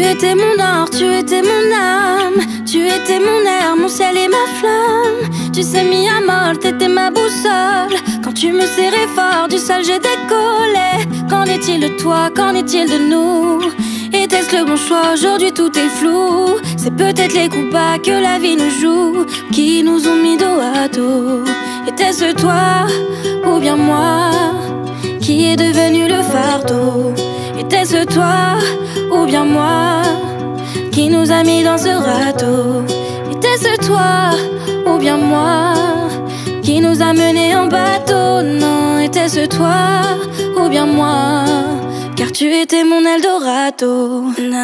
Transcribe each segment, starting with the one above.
étais mon or, tu étais mon âme. Tu étais mon air, mon ciel et ma flamme. Tu sais mis à mort, t'étais ma boussole. Quand tu me serrais fort, du sol j'ai décollé. Qu'en est-il de toi, qu'en est-il de nous? Était-ce le bon choix? Aujourd'hui tout est flou. C'est peut-être les coups bas que la vie nous joue qui nous ont mis dos à dos. Était-ce toi ou bien moi qui est devenu le fardeau? Était-ce toi ou bien moi qui nous a mis dans ce radeau? Était-ce toi ou bien moi qui nous a menés en bateau? Non, était-ce toi ou bien moi? Car tu étais mon Eldorado.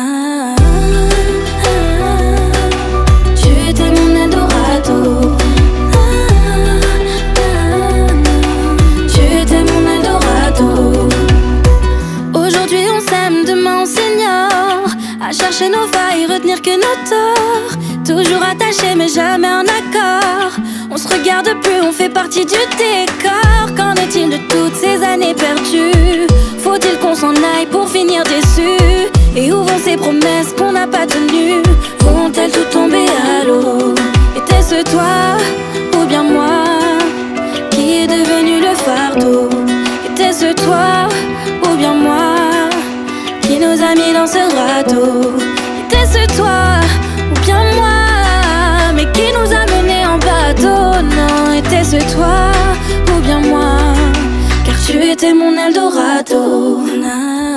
Tu étais mon Eldorado. Tu étais mon Eldorado. Aujourd'hui on s'aime, demain on s'ignore. À chercher nos failles, retenir que nos torts. Toujours attachés mais jamais en accord. On se regarde plus, on fait partie du décor. Qu'en est-il de toutes ces années perdues? Faut-il qu'on s'en aille pour finir déçu? Et où vont ces promesses qu'on n'a pas tenues? Vont-elles tout tomber à l'eau? Était-ce toi ou bien moi qui est devenu le fardeau? Était-ce toi ou bien moi qui nous a mis dans ce radeau? Était-ce toi ou bien moi mais qui nous a menés en bateau? Non, était-ce toi ou bien moi? Car tu étais mon Eldorado.